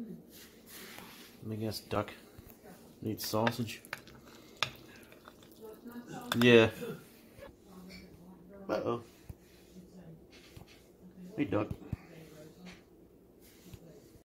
I guess duck needs sausage. Yeah. Uh-oh. Hey, duck.